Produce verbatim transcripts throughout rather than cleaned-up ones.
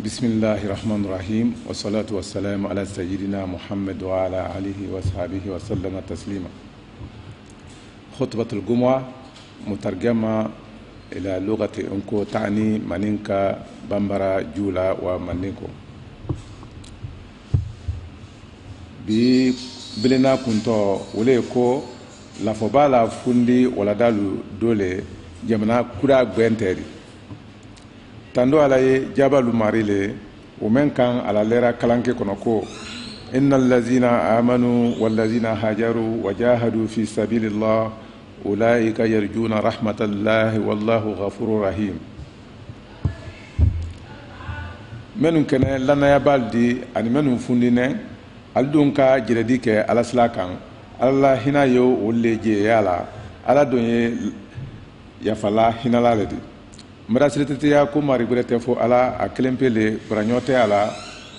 Bismillahirrahmanirrahim. Wa salatu wa salam ala sayyidina Muhammad wa ala alihi wa sahbihi wa sallama taslima. Khutbatul Jumu'ah mutarjama ila lughati unko ta'ni maninka bambara jula wa maninko. Bi bilena kunto wole ko la fobala fundi wala dalu dole jamana kura gwenteri tando alaye jabalu marile o men kan ala lera kalanke kono ko innal ladzina amanu wal ladzina hajaru wajahadu fi sabilillah ulaika yarjuna rahmatallahi wallahu ghafurur rahim. Menun kene lanaya baldi ani menun fundine aldun ka jiredi ke ala sila kan ala hina yo wolle je yala ala don ye yafala hinala ledi mara sirete ya ko mari burete fo ala a kelempele branyote ala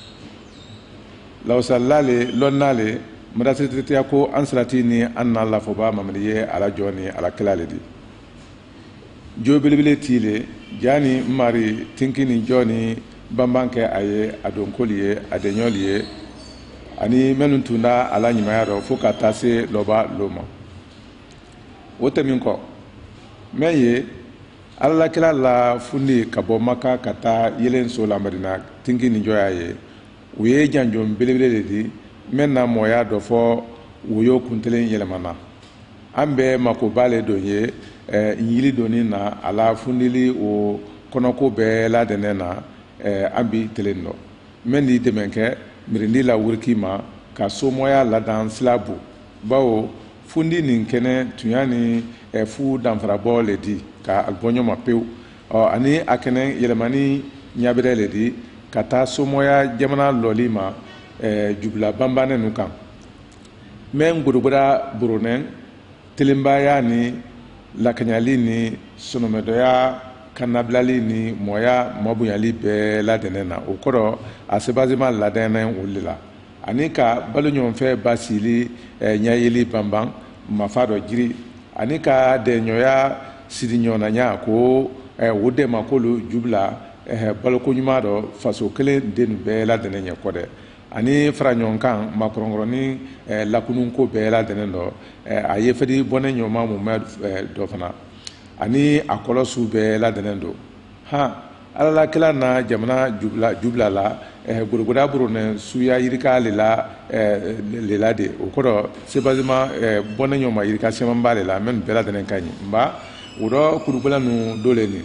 law sallale lonnale mara sirete ya ko ansrati ni anna la fo ba mamriye ala joni ala kelale di jobelebele tile jani mari tinkini joni bambanke aye adon koliye adenyoliye ani menun tunda ala nyimayaro fo ka tase loba loma wote minko meye alla kila la fundi kabo maka kata yelen so la madina tingi ni joya ye uye janjo belebele di menna moya do fo uyo kuntelen yelemana ambe makobale donye eh, yili doni na ala fundili o konoko be la denena eh, ambi teleno mendi demenke mirindi la wurkima ka somoya ladan slabu bawo fundi nin kene tuyani e fu danfara bole di ka albonyo mapeu o ani akene yelemani nyabere le di kata somoya jamana lolima e jubla bambane nukan men gurubura burunen tilimbaya ni lakanyali ni sonomedoya kanablali ni moya mabuyali be la denena okoro asebazima la denen ulila anika balunyon fe basili eh, nyayeli bambang mafado jiri anika de nyoya sidinyona nya ko eh, wode makolu jubla eh, balko nyumado faso kele denu be la denenya kode ani franyon kan makrongoroni eh, lakunun ko be la denendo eh, ayefedi bonenyo mamu eh, do fana ani akolosu be la denendo ha ala la kila na jamana jubla jubla la eh, gurguda burune suya yirika lela eh, lela de okoro sebazima eh, bonenyo ma yirika semamba lela men bela denen kanyi mba udo kurubula nu dole ni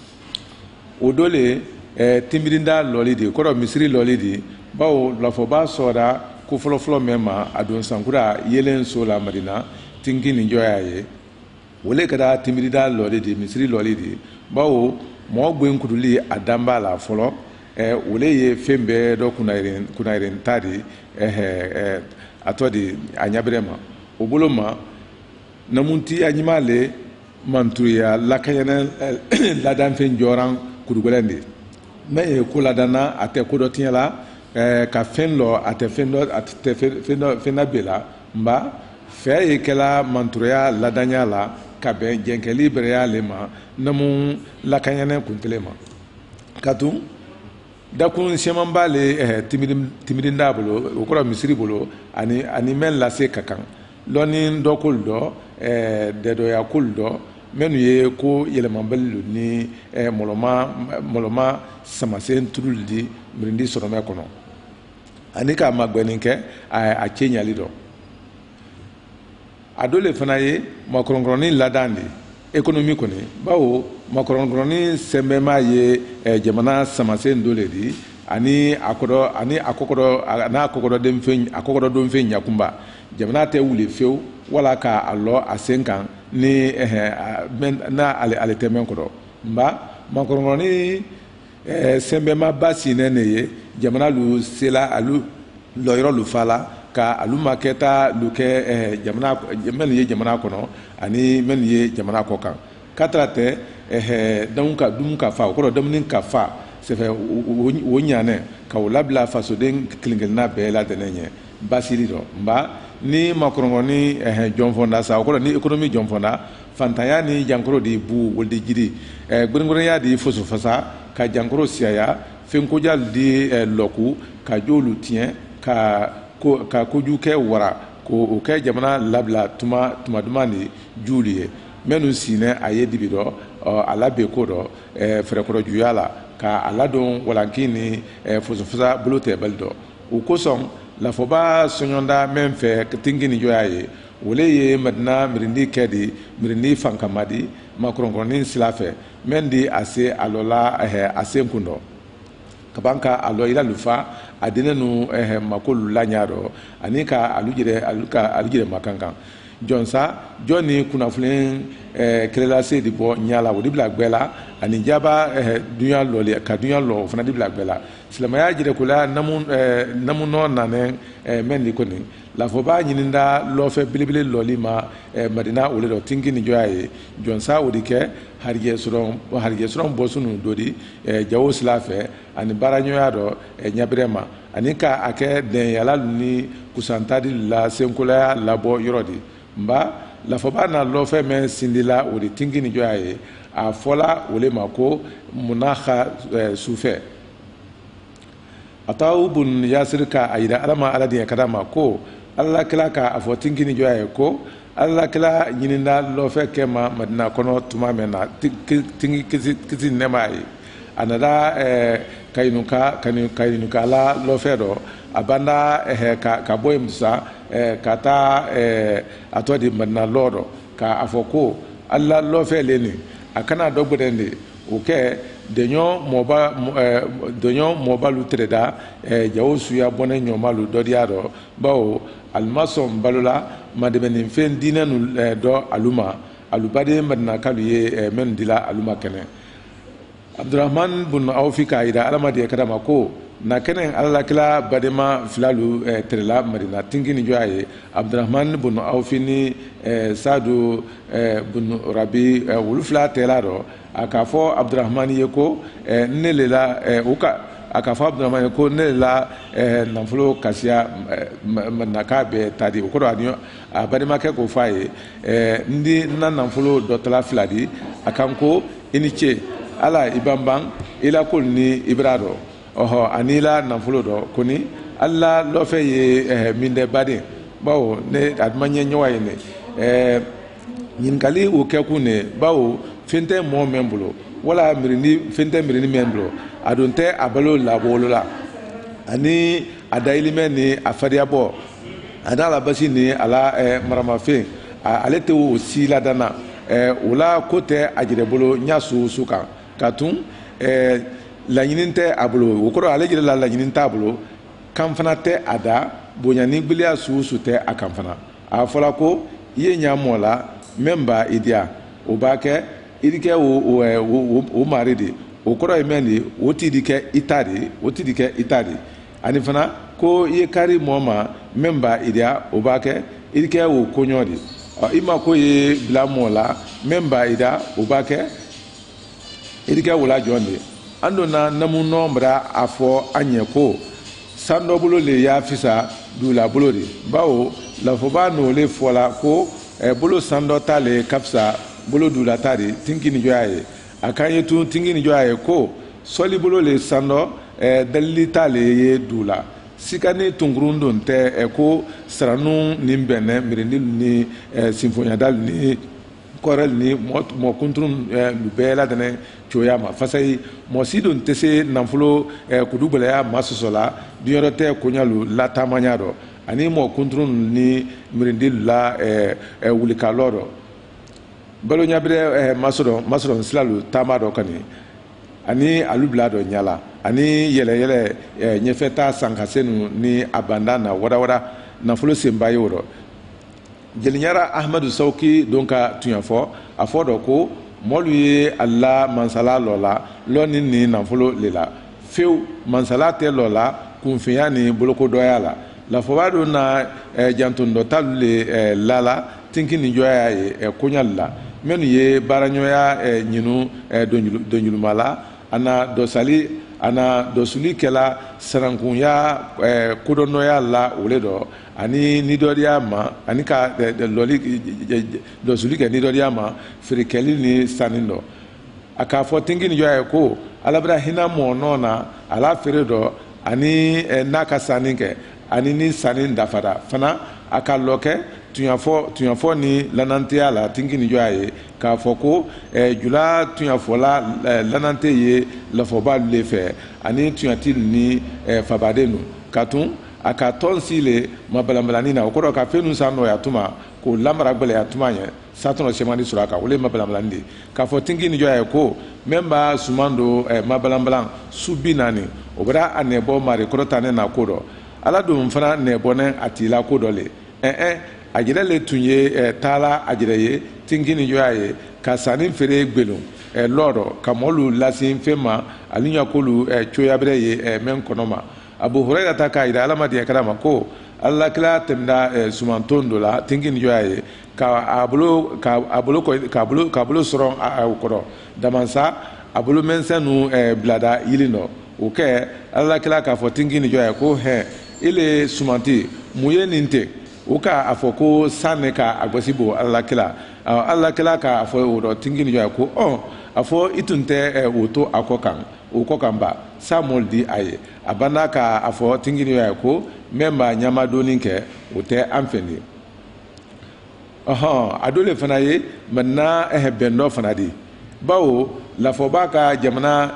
odole eh, timirinda loli de okoro misiri loli de bawo la foba soda ku folo folo mema adon sankura yelen so la madina tingi ni joya ye wole kada timirida loli di misiri loli di bawo mo gben kuduli adamba la folo eh wole ye fembe do kunairen kunairen tadi eh eh atodi anyabrema obuloma namunti anyimale mantuya lakayana ladan fen joran kudugolende me ko ladana ate ko do tiela eh ka fenlo ate fendo ate fendo fenabela mba fe kala mantuya ladanya la kabe jenkeli bereya lema namu lakanyane kuntelema katu dakun shemambale eh timidim timidinda bolo okora misiri bolo ani ani men la se kakan lonin dokul do eh dedo ya kuldo menu ye ko yelemambelu ni eh moloma moloma samasen truldi mirindi sorome kono anika magbeninke a Kenya lido adole fana ye makrongoroni ladandi ekonomi koni bawo makrongoroni sembema ye eh, jamana samasen dole di ani akodo ani akokodo na akokodo demfen akokodo domfen nyakumba jamana te wuli few wala ka allo asenkan ni eh, men, na ale ale temen kodo mba makrongoroni eh, sembema basi nene ye jamana lu sela alu loyro lu fala ka aluma keta luke eh, jamana men ye jamana kono ani men ye jamana ko kan katrate eh donc dum ka fa ko dum nin ka fa se fe wonyane ka labla faso den klingel na be la denenye basiri do mba ni makrongoni eh jonfonda sa ko ni economy jonfonda fantaya ni jankoro di bu wolde jidi eh gbengoro ya di foso fasa ka jankoro siaya fen ko jal di loku ka jolu tien ka ko ka koju ke wara ko o ke jamana labla tuma tuma dumani juliye menu sine aye dibido ala be ko do fere ko juyala ka ala don walankini fuso fusa blote baldo o ko son la foba sonyonda men fe tingini joyaye wole ye madina mirindi kedi mirindi fankamadi makronkronin silafe mendi ase alola eh ase nkundo kabanka alo ila lufa adinenu eh makolu lanyaro anika alujire aluka alujire makankan jonsa joni kuna fulen eh kelela se di bo nyala wodi bla gbela ani jaba eh dunya lole ka dunya lo fana di bla gbela silamaya jire kula namun eh namuno nanen eh mendi koni la foba nyininda lo fe bilibili loli ma eh madina wole do tingini joyaye jonsa wodi ke harje suron harje suron bosunu dodi eh jawo silafe ani baranyoya do eh nyabrema anika ake den yala ni kusantadi la senkola labo yorodi mba la foba na lo fe men sindila wodi tingini joyaye a fola wole mako munaha eh, sufe atawu bun yasir ka ayida alama aladi kadama ko alla kila ka afo tingini joyaye ko alla kila nyininda lo fe kema madina kono tuma mena tingi kisi kisi nemai anada eh, kainuka kainuka la lo fe do abanda eh, ka ka boyemsa eh, kata eh, atodi madina lodo ka afoko alla lo fe leni akana dogbodende oke denyo moba eh, denyo moba lutreda eh, jawo suya bone nyomalu dodiaro bawo almasom balula madebeni fen dinanu eh, do aluma alubade madna kaluye eh, men dila aluma kene Abdurrahman bun Awfika ida alamadi kadama ko na kenen alla kila badema filalu eh, terela madina tingini joaye Abdurrahman bun Awfini eh, Sadu eh, bun Rabi eh, wulufla telaro akafo Abdurrahman yeko eh, nelela eh, uka akafo Abdurrahman yeko nelela eh, namfulo kasia eh, manakabe tadi ukoro anyo badema ke ko faye eh, ndi na namfulo dotala filadi akanko iniche ala ibambang ila kulni ibrado oho anila namfulo do kuni alla lo fe ye eh, minde badi bawo ne admanye nyowaye ne eh nyinkali o keku ne bawo fente mo membulo wala mirini fente mirini membulo adonte abalo labolo la ani adailime ni afadia bo adala basi ni ala eh, marama fe alete o sila dana eh, wala kote ajirebolo nyasu suka katun eh, la nyininte abulo wokoro alejire la la nyininte abulo kamfana te ada bonyani gbilia susu te akamfana afola ko ye nyamola memba idia obake idike o o o maridi okoro emendi otidike itadi otidike itadi anifana ko ye kari moma memba idia obake idike o konyodi ima ko ye blamola memba ida obake idike wala jonde ando na namu nombra afo anyeko sando bulo le ya fisa dula bulori bawo la foba no le fola ko e bulo sando tale kapsa bulo dula tari tingini joaye akanye tu tingini joaye ko soli bulo le sando e dalli tale ye dula sikani tungurundo nte e ko stranu nimbene mirindi ni e, sinfonia dal ni korel ni mo mo kuntrun eh, lubela dane choyama fasai mo sidon tese namfulo eh, kudubele ya masusola biorote kunyalu la tamanyado ani mo kuntrun ni mirindi la eh, eh, wulikaloro balo nyabre eh, masoro masoro slalu tamado kani ani alublado nyala ani yele yele eh, nyefeta sankasenu ni abandana wada wada namfulo sembayoro jelinyara Ahmadu Sauki donka tunyafo afodo ko molu ye alla mansala lola loni ni nanfolo lela few mansala te lola kunfiya ni boloko doyala la fobado na eh, jantundo talle eh, lala tinki ni joya ye eh, kunyalla menu ye baranyoya eh, nyinu eh, donjulumala ana dosali ana dosuli kela sarankunya eh, kudonoya la uledo ani nidoria ma ani ka de, de loli dosuli ke nidoria ma frikeli ni sanindo aka fo tingi ni joya ko alabra hina mo nona ala fere do ani naka saninke ani ni sanin dafara fana akaloke tuyafo tuyafo ni lanante ala tingini joaye ka foko jula tuyafo la lanante ye lafoba le fe ani tuyatil ni fabadenu katun aka tonsile mabalambalani na okoro ka fenu sano ya tuma ko lamara gbele ya tuma ye satono shemani suraka wole mabalambalandi ka fo tingini joaye ko memba sumando mabalambalan subinani obra anebo mari korotane na kodo ala dum fana nebo ne atila kodole eh eh ajira le tunye eh, tala ajira ye tingini joaye ka sanin fere gbelu eh, loro kamolu lasin fema alinya kolu eh, choyabre ye eh, men konoma Abu Hurairah ta ka ida alama dia karama ko Allah kila temda eh, sumantondo la tingini joaye ka abulo ka abulo ko ka abulo ka abulo soron a ukoro damansa abulo mensenu eh, blada yilino oke Allah kila ka fo tingini joaye ko he ile sumanti muye ninte uka afoko sanne ka agbasibo Allah kila Allah kila ka afo wodo tingini joaye ko oh afo itunte eh, woto akokan ukokamba samol di aye abana ka afo tingini joaye ko memba nyama doninke wote amfeni aha adole fana ye manna eh bendo fana di bawo la fobaka jamana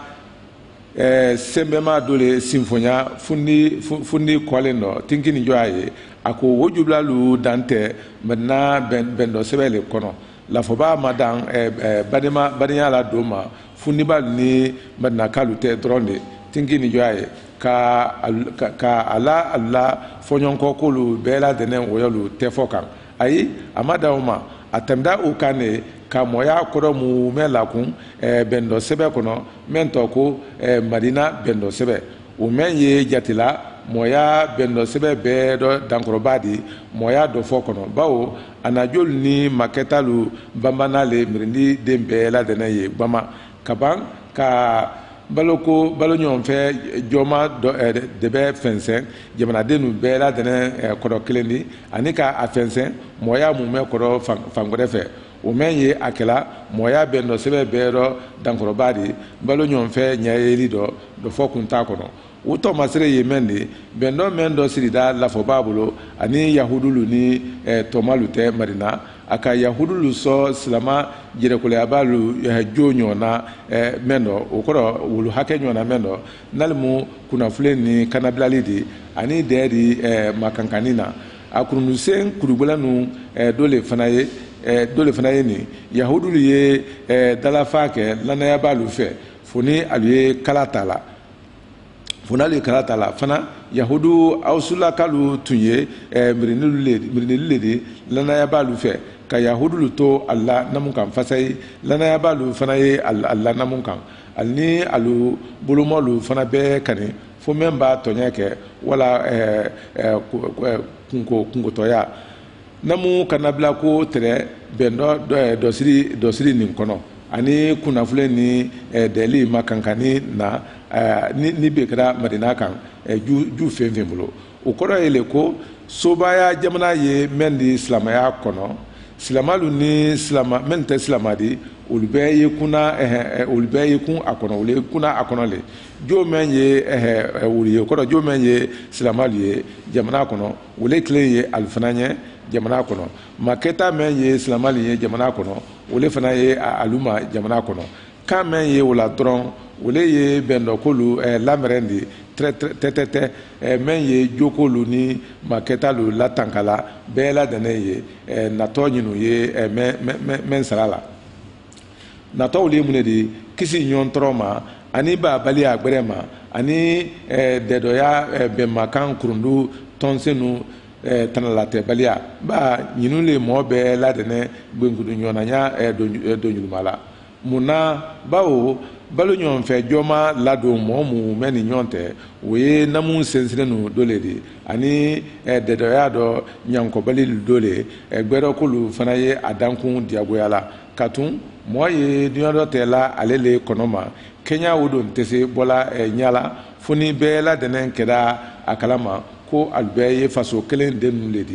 eh sembema dole sinfonya fundi fundi kolendo tingini joaye ako wojubla lu dante manna ben bendo sebele kono la foba madan eh, eh badema badenya la doma fundi bal ni manna kalute dronde tingini joaye ka ka, ka ala ala fonyonko kolu bela denen woyolu tefokan ayi amada uma atemda ukane ka moya koro mu melakun e bendo sebe kono mento ko e madina bendo sebe o menye jatila moya bendo sebe be do dankrobadi moya do fokono bawo anajol ni maketalu bambanale mirindi dembe la denaye bama kaban ka baloko balonyon fe joma do de be fensen jamana denu be la dene kodo klendi anika a fensen moya mu me kodo fangore fe o menye akela moya bendo sebe bero dankoro badi balonyon fe nyayeli do do fokunta kono uto masire yemendi bendo mendo sirida la fo babulo ani yahudulu ni eh, tomalute marina aka yahudulu so silama jere kole abalu eh, jonyo na eh, mendo ukoro wulu hakenyo na mendo nalmu kuna fuleni kanabilalidi ani dedi eh, makankanina akunusen kurubulanu eh, dole fanaye eh, dole fanaye ni yahudulu ye eh, dalafake lana yabalu fe funi aluye kalatala funali karata la fana yahudu ausula kalu tunye eh, mirinilu ledi mirinilu ledi lana yabalu fe ka yahudu luto Allah namun kan fasai lana yabalu fana ye Allah namun kan alni alu bulumolu fana be kani fo memba tonya ke wala eh, eh, kunko kunko toya namu kanabla ko tere bendo do, dosiri dosiri nin kono ani kunafule ni eh, deli makankani na Uh, ni, ni bekra madina kan uh, ju ju fenfen bolo o koro ele ko sobaya jamana ye mendi islamaya kono silamalu ni silama mente silamadi ulbe ye kuna eh, eh ulbe ye kun akono ule kuna akono le jo men ye eh, eh uli koro jo men ye silamalu ye jamana kono ule kle ye alfananye jamana kono maketa men ye silamali ye jamana kono ule fana ye aluma jamana kono kamen ye wala dron wole ye bendo kolu eh, lamrendi tre tre te te eh, men ye jokolu ni maketa lu latankala bela dene ye eh, nato nyinu ye eh, men men men salala nato wole munedi kisi nyon troma ani ba bali agberema ani eh, dedoya eh, be makan kurundu tonsenu eh, tanalate balia ba nyinu le mo be la dene gbengudu nyonanya eh, do, eh, do nyulumala muna bawo balo nyon fe joma lado mo mu meni nyonte we namun sensirenu dole di ani e de do ya do nyanko balil dole e gbero kulu fanaye adankun diagoyala katun moye diodo tela alele konoma kenya wudon tese bola e nyala funi bela denen keda akalama ko albeye faso kelen denu ledi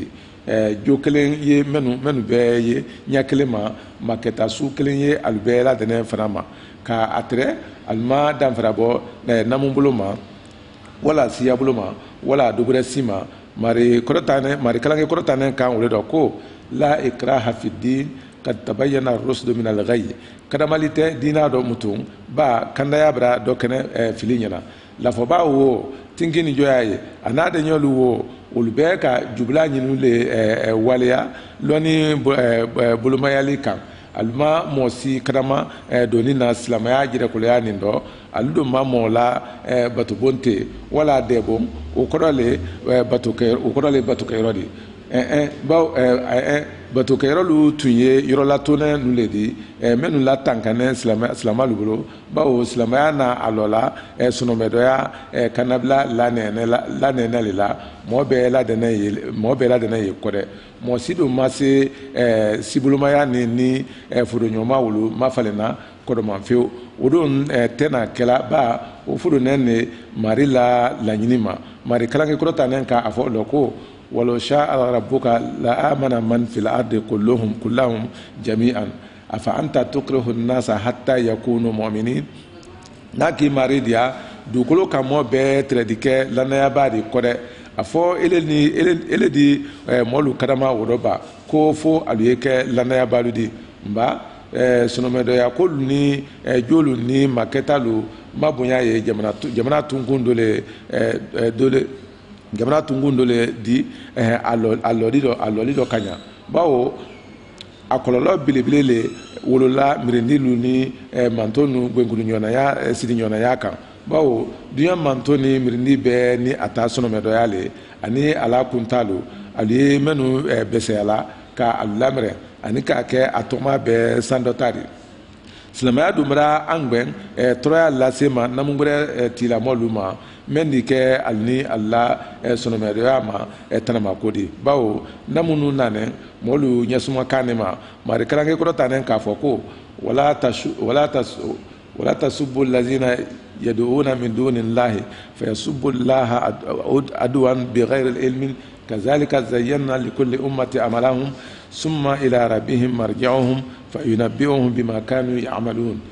jo kelen ye menu menu bɛɛ ye ɲɛ kelen ma makɛta su kelen ye alu bɛɛ la dɛnɛ fana ma ka atre alma danfara bɔ namu bolo ma wala siya bolo ma wala dogore sima mari korotane mari kalange korotane kan wole do ko la ikraha fi din kad tabayyana ar-rusd min al-ghayy kadamalite dina do mutum ba kandaya bra do kene fili nyana la fo ba wo tingini joyaye anade nyolu wo ulbe ka jubla nyinu le waliya loni bulumayali kan alma mosi kadama doni na islamaya jira kulya nindo aludo ma mola batubonte wala debom o korole batuke o korole batuke rodi eh eh ba eh batuke rolu tunye yorola tone nuledi menu la tankane islamaya islama lubulo ba o islamaya na alola sunomedoya kanabla la nene la nene la mo be la dene mo be la dene yekore mo sido mase sibulumaya ni ni fudo nyoma wulu mafalena kodo manfeo odon tena kela ba o fudo nene marila la nyinima mari kalange krota nenka afo loko walo sha rabbuka la amana man fil ardi kulluhum kullahum jami'an afa anta tukrihu an-nasa hatta yakunu mu'minin naki maridia dukolo kamo be tradike lanaya badi kode afo ele ni ele di molu kadama wodoba ko fo aluyeke lanaya baludi mba sonomedo ya ko ni jolu ni maketalu mabunya ye jamana jamana tungundole dole jamana tungundole di alolido alolido kanya bawo akololo bilibile wolola mirendilu ni mantonu gwengulu nyona ya sidi nyona ya kan bawo duya mantoni mirendi be ni ata sonomedo yale ani ala kuntalu ali menu besela ka alamre ani ka ke atoma be sandotari silamaya dumra angben troya lasema namungre tila moluma mendi ke alni alla sonomedo ma tanama kodi bawo namunu nane molu nyasuma kanema mari kalange ko tanen ka foko wala tashu wala tasu wala tasubbu allazina yad'una min dunillahi fayasubbu allaha adwan bighayri ilmin kazalika zayyana likulli ummati amalahum summa ila rabbihim marji'uhum fayunabbi'uhum bima kanu ya'malun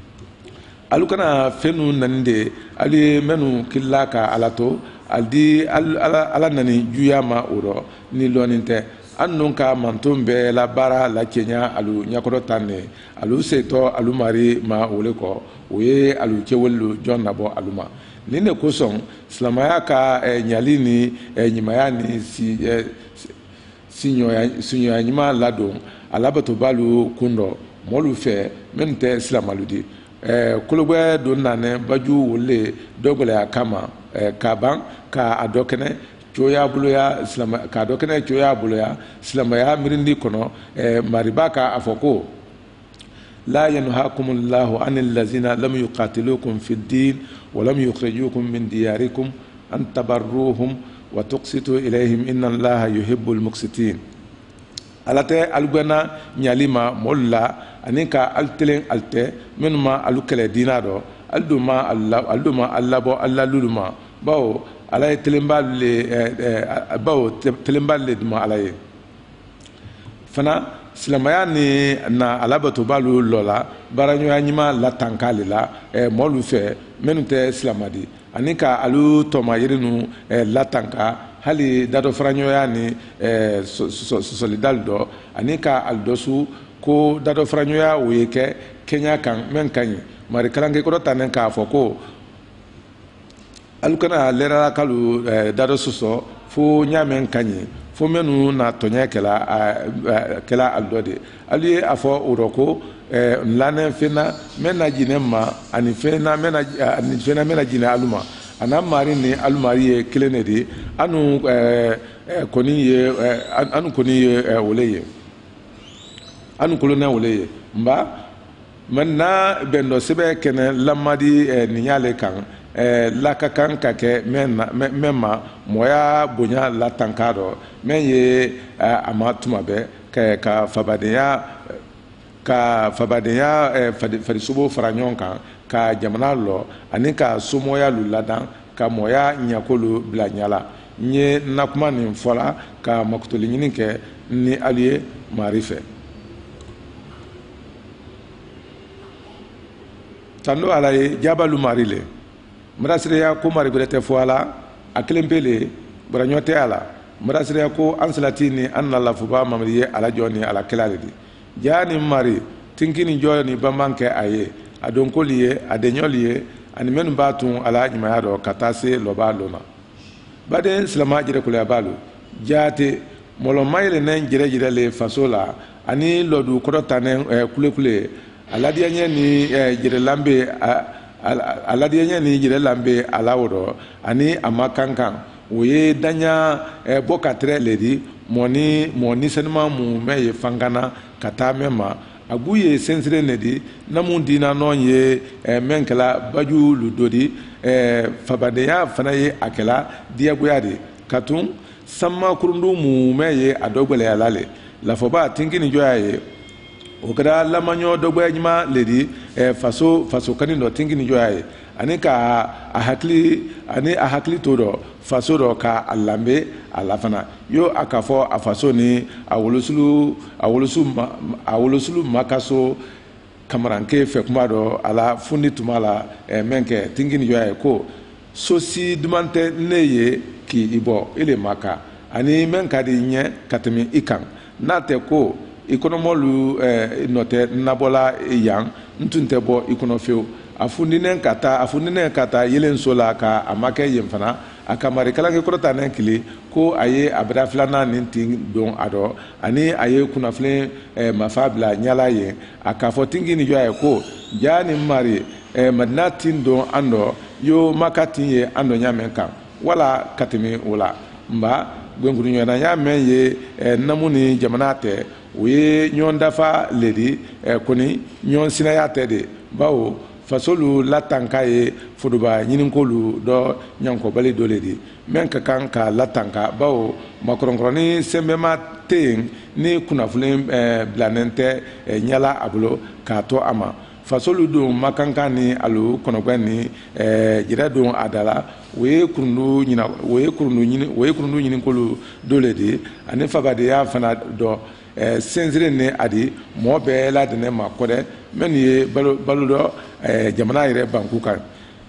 alukana fenu nande ali menu killaka alato aldi ala ala nani juyama oro ni loninte annun ka mantum be la bara la kenya alu nyakoro tanne alu seto alu mari ma wole ko oye alu kewelu jonna bo aluma nine koson islamaya ka nyali ni nyimaya ni si sinyo sinyo nyima lado alabato balu kundo molu fe mente islamaludi kologbe don nane baju wole dogole akama kaban ka adokene choya buloya islam ka dokene choya buloya islamaya mirindi kono maribaka afoko la yanhaakumullahu anil ladzina lam yuqatilukum fid din wa lam yukhrijukum min diyarikum an tabarruhum wa tuqsitu ilayhim inna allaha yuhibbul muqsitin alate alugana nyalima molla anika altelen alte menuma alukele dinado alduma allah alduma allabo allaluluma bawo alay telemballe bawo telemballe duma alay fana silamaya ni na alabato balu lola baranyo anyima la tankale la molu fe menute silamadi anika alu toma yirinu la tanka hali dado franyo yani solidaldo anika aldosu ko dado franyo ya weke kenya kan men kanyi mari kalange ko tanen ka foko alukana lera kalu dado suso fo nyamen kanyi fo menu na tonya kala kala aldode ali afo uroko lane fena mena jinema ani fena mena ani fena mena jina aluma ana mari ni alumari ye kelenedi anu koni ye anu koni ye woleye anu kolona woleye mba manna bendo sebe kene lamadi ninyale kan laka kan ka ke menna memma moya bonya la tankado men ye amatuma be ka ka fabadenya ka fabadenya fadi subo faranyon kan ka jamana lo ani ka somoya lu ladan ka moya nyakolu bla nyala n ye n na kuma nin fɔla ka makutuli ɲini kɛ ni alu ye Mari fɛ. Tando ala ye jabalu Mari le mrasireya ko Mari bɛrɛ tɛ fɔ a la a kelen pe le baraɲɔ tɛ a la mrasireya ko an salati ni an na lafuba Mamadu ye ala jɔ ni ala kɛla le di jaa ni Mari tinki ni jɔ ni banban kɛ a ye a donkoli ye a deɲɔli ye ani minnu b'a tun ala ɲumanya dɔ ka taa se lɔba lo ma baden silama jɛrɛkuleya balo jaate mɔlɔma yɛlɛnɛ jɛrɛjɛrɛ le faso la ani lɔdu kɔrɔtanɛ kulekule a ladiyɛɲɛ ni jɛrɛlan bɛ a ladiyɛɲɛ ni jɛrɛlan bɛ a la o rɔ ani a ma kan kan o ye daɲa bɔ ka tɛrɛ le di mɔni mɔni sɛnima mun mɛ ye fangana ka taa mɛ ma a gu ye sensire ne di namu dina nɔn ye mɛn kɛla baju ludo di fabadenya fana ye a kɛla diyagoya de ka tun sanma kurundu mun mɛ ye a dɔ gwɛlɛya la le lafɔba tinki ni jɔya ye o kɛra lamaɲɔ dɔgɔya ɲuman le di faso faso kani dɔ tinki ni jɔya ye ani ka a hakili ani a hakili to dɔ faso dɔ ka a lambe a la fana yo a ka fɔ a faso ni a wolosulu a wolosulu a wolosulu makaso kamaranke fɛ kuma dɔ a la fundi tuma la mɛn kɛ tinki ni jɔya ye ko sosi duman tɛ ne ye k'i bɔ ele maka ani mɛn ka di ɲɛ ka tɛmɛ i kan n'a tɛ ko i kɔnɔmɔlu nɔ tɛ nabɔla yan n tun tɛ bɔ i kɔnɔ fiyewu a fundinen ka taa a fundinen ka taa yelenso la ka a ma kɛ yen fana a ka marikalanke kɔrɔta ne kili ko a ye a bɛra filanan nin tin don a dɔ ani a ye kunnafili mafa bila ɲala yen a k'a fɔ tinki ni jɔ ye ko jaa ni Mari madina tin don an dɔ yo maka tin ye an dɔ ɲamɛ kan wala ka tɛmɛ o la nba gwenkuruɲɔgɔnna y'a mɛn ye namu ni jamana tɛ o ye ɲɔgɔn dafa le di kɔni ɲɔgɔn sinaya tɛ de bawo fasolu latanka ye fodoba ɲininkolu dɔ ɲankɔbali dɔ le di mɛn ka kan ka latanka bawo makɔrɔnkɔrɔni sɛnbɛma tɛ yen ni kunnafoni bilanen tɛ ɲala a bolo k'a to a ma fasolu don makankan ni alu kɔnɔgbɛn ni jɛrɛ don a da la o ye kurundu ɲina o ye kurundu ɲini o ye kurundu ɲininkolu dɔ le di ani fabadenya fana dɔ sensire ni a di mɔɔ bɛɛ ladɛnɛ ma kɔdɛ minnu ye balo balo dɔ jamana yɛrɛ banku kan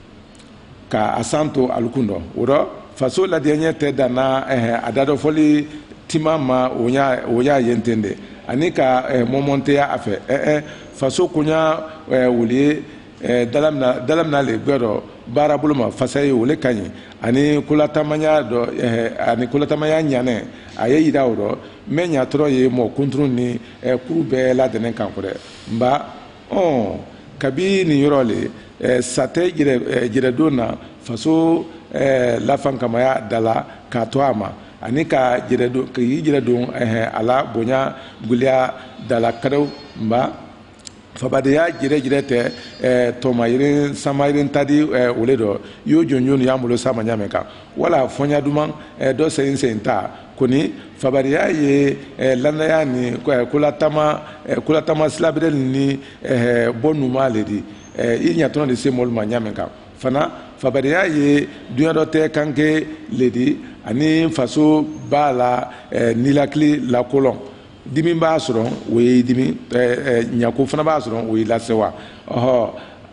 ka a san to alu kun dɔ o rɔ faso ladiyɛɲɛ tɛ danna a dadɔfɔli tima ma o y'a yen ten de ani ka mɔmɔnteya a fɛ ɛɛ faso koɲa wuli ye dalamina le gbɛ dɔ baara bolo ma fasa ye o le ka ɲi ani kolatamaya dɔ ani kolatamaya ɲanɛ a ye yira o rɔ mɛ ɲatɔrɔ ye mɔgɔ kunturu ni kuru bɛɛ ladɛnɛ kan kɔrɛ nba ɔn kabi nin yɔrɔ le sa tɛ jɛrɛdon na faso lafankamaya da la k'a to a ma ani ka jɛrɛdon k'i jɛrɛdon a la bonya gwɛlɛya da la kɛrɛw nba fabadenya jɛrɛjɛrɛ tɛ tɔmayirin samayirin tadi o le dɔ y'o jɔnjɔn y'an bolo sama ɲamɛ kan wala fɔnya duman dɔ sɛyin sɛyin ta koni fabadenya ye landaya ni kolatama kolatama silabere ni bɔ numa le di i ɲatɔn de se mɔlu ma ɲamɛ kan fana fabadenya ye duɲa dɔ tɛ kanke le di ani faso b'a la nilakili lakolɔn dimi b'a sɔrɔ o ye dimi ɲako fana b'a sɔrɔ o ye lasewa ɔhɔ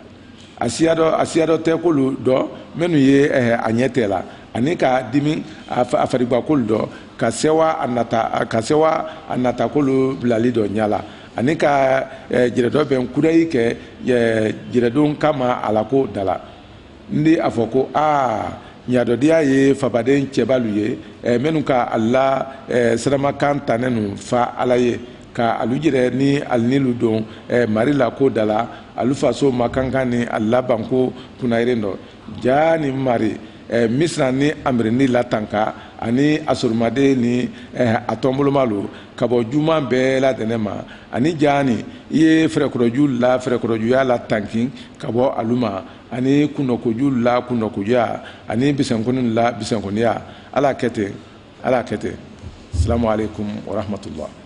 a siya dɔ a siya dɔ tɛ k'olu dɔ minnu ye a ɲɛ tɛ la ani ka dimi a faribakolu dɔ ka sewa a nata ka sewa a nata k'olu bilali dɔ ɲɛ la ani ka jɛrɛdɔ bɛn kudayi kɛ jɛrɛdon kama a la ko da la n de a fɔ ko aa ɲadɔdiya ye fabaden cɛbalu ye minnu ka ala siramakan tanen nu fa ala ye ka alu jɛrɛ ni alinilu don mari la ko da la alu faso makankan ni ala banko kunnayiren dɔ jaa ni Mari misira ni amirini latanka ani asoromade ni a tɔnbolomalu ka bɔ juma bɛɛ ladɛnɛ ma ani jaa ni i ye fɛrɛkɔrɔju la fɛrɛkɔrɔjuya la tankin ka bɔ alu ma ani kunnɔkoju la kunnɔkojuya ani bisɛnkɔni la bisɛnkɔniya ala kɛ ten ala kɛ ten salamu aleykum wa rahmatullah